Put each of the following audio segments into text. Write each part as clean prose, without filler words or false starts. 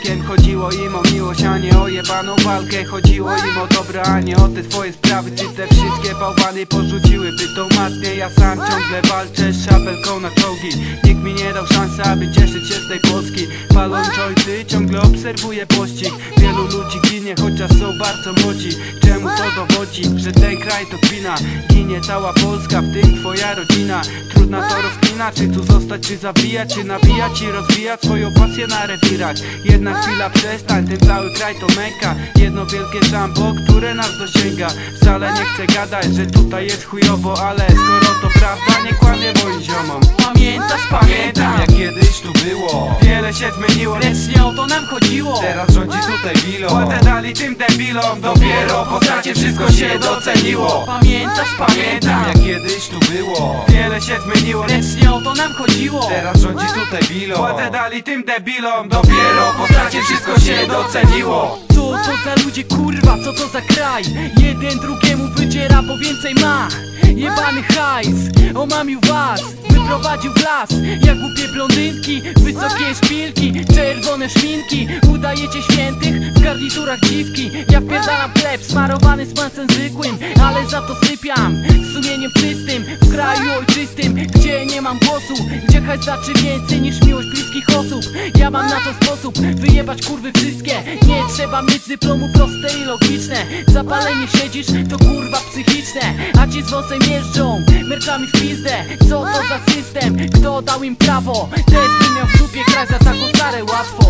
Ziomkiem chodziło im o miłość, a nie o jebaną walkę. Chodziło im o dobro, a nie o te twoje sprawy. Czy te wszystkie bałwany porzuciłyby tą matnię? Ja sam ciągle walczę z szabelką na czołgi. Nikt mi nie dał szansy, aby cieszyć się z tej Polski. Palą jointy, ciągle obserwuję pościg. Wielu ludzi ginie, chociaż są bardzo młodzi. Czemu to dowodzi, że ten kraj to kpina? Ginie cała Polska, w tym twoja rodzina. Trudna to rozkmina, czy tu zostać, czy zabijać, czy nabijać i rozwijać swoją pasję na rewirach. Jedna chwila przestań, ten cały kraj to męka. Jedno wielkie żambo, które nas dosięga. Wcale nie chcę gadać, że tutaj jest chujowo, ale skoro to prawda, nie kłamię moim ziomom. Pamiętam jak kiedyś tu było. Wiele się zmieniło, Lecz nie o to nam chodziło. teraz rządzi tutaj Bilo. Płatę dali tym debilom, dopiero po stracie wszystko się doceniło. Pamiętam jak kiedyś tu było. Wiele się zmieniło, Lecz nie o to nam chodziło. teraz rządzi tutaj Bilo. Płatę dali tym debilom, dopiero po stracie wszystko się doceniło. Co to za ludzie, kurwa, co to za kraj? Jeden drugiemu wydziera, bo więcej ma. Jebany hajs, omamił was, wyprowadził w las. Jak głupie blondynki, wysokie szpilki, czerwone szminki. Udajecie świętych, w garniturach dziwki. Ja wpierdalam chleb smarowany z masłem zwykłym, ale za to sypiam z sumieniem czystym. W kraju ojczystym, gdzie nie mam głosu, gdzie hajs znaczy więcej niż miłość bliskich osób. Ja mam na to sposób, wyjebać kurwy wszystkie. Nie trzeba mieć dyplomu, proste i logiczne. Zapalenie siedzisz, to kurwa psychiczne. A ci z wąsem jeżdżą, merczami w pizdę. Co to za system? Kto dał im prawo? Też bym miał w dupie kraj za taką starę łatwo.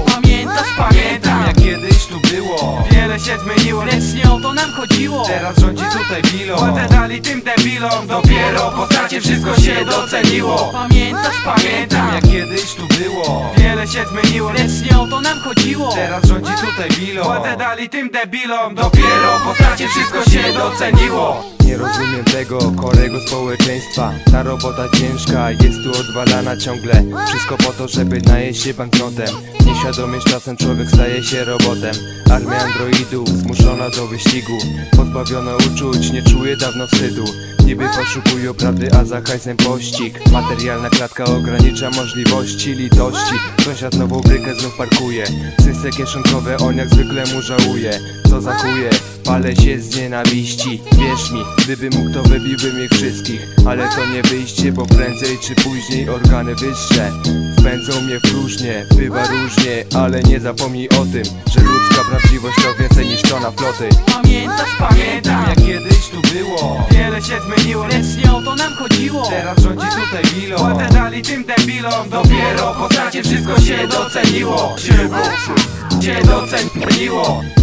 Pamiętam jak kiedyś tu było. Wiele się zmieniło, Lecz nie o to nam chodziło. teraz rządzi tutaj Bilo. Płatę dali tym debilom, dopiero po stracie wszystko się doceniło. Pamiętam jak kiedyś tu było. Wiele się zmieniło, Lecz nie o to nam chodziło. teraz rządzi tutaj Bilo. Płatę dali tym debilom, dopiero po stracie wszystko się doceniło. Nie rozumiem tego chorego społeczeństwa. Ta robota ciężka jest tu odwalana ciągle. Wszystko po to, żeby najeść się banknotem. Nieświadomie z czasem człowiek staje się robotem. Armia androidów zmuszona do wyścigu. Pozbawiona uczuć, nie czuje dawno wstydu. Niby poszukują prawdy, a za hajsem pościg. Materialna klatka ogranicza możliwości litości. Sąsiad nową brykę znów parkuje. Syse kieszonkowe, on jak zwykle mu żałuje. Co za chuje, palę się z nienawiści. Wierz mi, gdyby mógł, to wybiłbym ich wszystkich. Ale to nie wyjście, bo prędzej czy później organy wyższe wpędzą mnie w próżnię. Bywa różnie, ale nie zapomnij o tym, że ludzka prawdziwość to więcej niż tona floty. Pamiętam jak kiedyś tu było. Wiele się zmieniło, Lecz nie o to nam chodziło. teraz rządzi tutaj Bilo. Płatę dali tym debilom, dopiero po stracie wszystko się doceniło. Się doceniło.